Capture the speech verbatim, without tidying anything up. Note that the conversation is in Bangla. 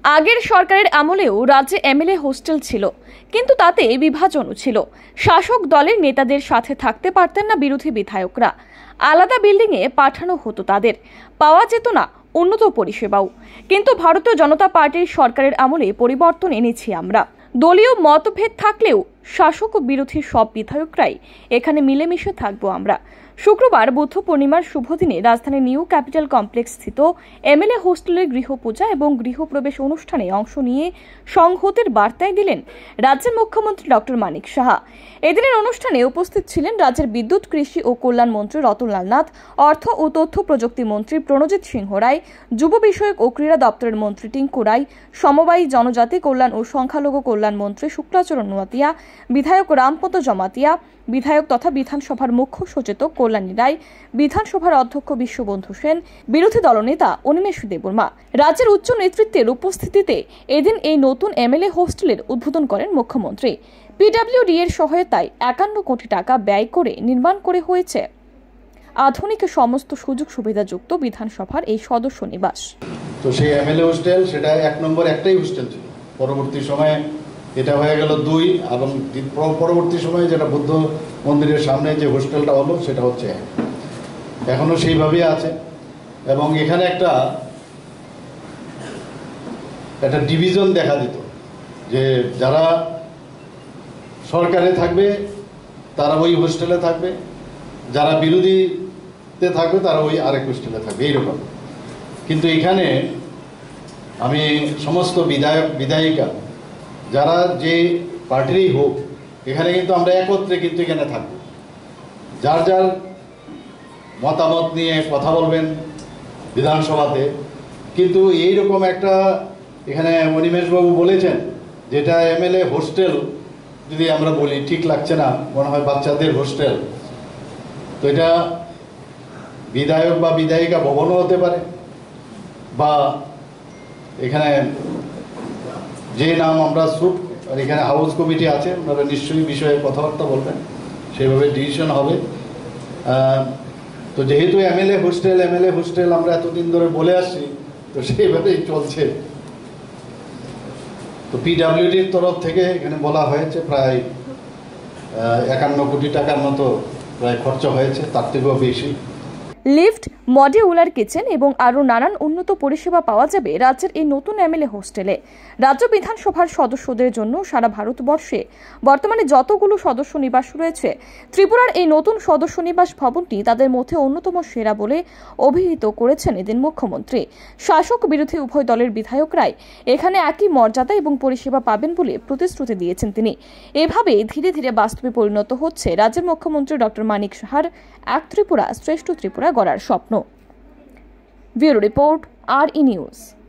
আগের সরকারের আমলেও রাজ্যে এমএলএ হোস্টেল ছিল, কিন্তু তাতে বিভাজনও ছিল। শাসক দলের নেতাদের সাথে থাকতে পারতেন না বিরোধী বিধায়করা। আলাদা বিল্ডিংয়ে পাঠানো হতো তাদের, পাওয়া যেত না উন্নত পরিষেবাও। কিন্তু ভারতীয় জনতা পার্টির সরকারের আমলে পরিবর্তন এনেছি আমরা। দলীয় মতভেদ থাকলেও শাসক ও বিরোধী সব বিধায়করাই এখানে মিলেমিশে থাকবো আমরা। শুক্রবার বুদ্ধ পূর্ণিমার শুভ দিনে রাজধানীর নিউ ক্যাপিটাল কমপ্লেক্স স্থিত এমএলএ হোস্টেলের গৃহপূজা এবং গৃহপ্রবেশ অনুষ্ঠানে অংশ নিয়ে সংহতির বার্তায় দিলেন রাজ্যের মুখ্যমন্ত্রী ডক্টর মানিক সাহা। এদিনের অনুষ্ঠানে উপস্থিত ছিলেন রাজ্যের বিদ্যুৎ, কৃষি ও কল্যাণ মন্ত্রী রতনলাল নাথ, অর্থ ও তথ্য প্রযুক্তি মন্ত্রী প্রণজিৎ সিংহ রায়, যুব বিষয়ক ও ক্রীড়া দপ্তরের মন্ত্রী টিঙ্কু রায়, সমবায়ী জনজাতি কল্যাণ ও সংখ্যালঘু কল্যাণ মন্ত্রী শুক্লাচরণ নোয়াতিয়া, বিধায়ক রামপদ জমাতিয়া, বিধায়ক তথা বিধানসভার মুখ্য সচেতক কল্যাণী রায়, বিধানসভার অধ্যক্ষ বিশ্ববন্ধু সেন, বিরোধী দলনেতা অনিমেষ দেববর্মা। রাজ্যের উচ্চ নেতৃত্বের উপস্থিতিতে এদিন এই নতুন এমএলএ হোস্টেলের উদ্বোধন করেন মুখ্যমন্ত্রী। পিডব্লিউডি এর সহায়তায় একান্ন কোটি টাকা ব্যয় করে নির্মাণ করে হয়েছে আধুনিক সমস্ত সুযোগ সুবিধাযুক্ত বিধানসভার এই সদস্য নিবাস। তো সেই এমএলএ হোস্টেল সেটা এক নম্বর একটাই হোস্টেল ছিল, পরবর্তী সময়ে এটা হয়ে গেল দুই, এবং পরবর্তী সময়ে যেটা বুদ্ধ মন্দিরের সামনে যে হোস্টেলটা হলো সেটা হচ্ছে এক, এখনো সেইভাবেই আছে। এবং এখানে একটা একটা ডিভিশন দেখা দিত যে যারা সরকারে থাকবে তারা ওই হোস্টেলে থাকবে, যারা বিরোধীতে থাকবে তারা ওই আরেক হোস্টেলে থাকবে, এইরকম। কিন্তু এখানে আমি সমস্ত বিধায়ক বিধায়িকা যারা যে পার্টিরই হোক, এখানে কিন্তু আমরা একত্রে কিন্তু এখানে থাকবো, যার যার মতামত নিয়ে কথা বলবেন বিধানসভাতে। কিন্তু এইরকম একটা এখানে অনিমেষবাবু বলেছেন যেটা এমএলএ হোস্টেল যদি আমরা বলি ঠিক লাগছে না, মনে হয় বাচ্চাদের হোস্টেল। তো এটা বিধায়ক বা বিধায়িকা ভবনও হতে পারে, বা এখানে যে নাম আমরা স্যুট, আর এখানে হাউস কমিটি আছে, ওনারা নিশ্চয়ই বিষয়ে কথাবার্তা বলবেন, সেইভাবে ডিসিশন হবে। তো যেহেতু এমএলএ হোস্টেল এমএলএ হোস্টেল আমরা এতদিন ধরে বলে আসছি, তো সেইভাবেই চলছে। তো পিডব্লিউডির তরফ থেকে এখানে বলা হয়েছে প্রায় একান্ন কোটি টাকার মতো প্রায় খরচা হয়েছে, তার থেকেও বেশি। লিফট, মডিউলার কিচেন এবং আরও নানান উন্নত পরিষেবা পাওয়া যাবে রাজ্যের এই নতুন এমএলএ হোস্টেলে। রাজ্য বিধানসভার সদস্যদের জন্য সারা ভারতবর্ষে বর্তমানে যতগুলো সদস্য নিবাস রয়েছে, ত্রিপুরার এই নতুন সদস্য নিবাস ভবনটি তাদের মধ্যে অন্যতম সেরা বলে অভিহিত করেছেন এদিন মুখ্যমন্ত্রী। শাসক বিরোধী উভয় দলের বিধায়করাই এখানে একই মর্যাদা এবং পরিষেবা পাবেন বলে প্রতিশ্রুতি দিয়েছেন তিনি। এভাবে ধীরে ধীরে বাস্তবে পরিণত হচ্ছে রাজ্যের মুখ্যমন্ত্রী ডক্টর মানিক সাহার এক ত্রিপুরা শ্রেষ্ঠ ত্রিপুরা গড়ার স্বপ্ন। Bureau report, R E news.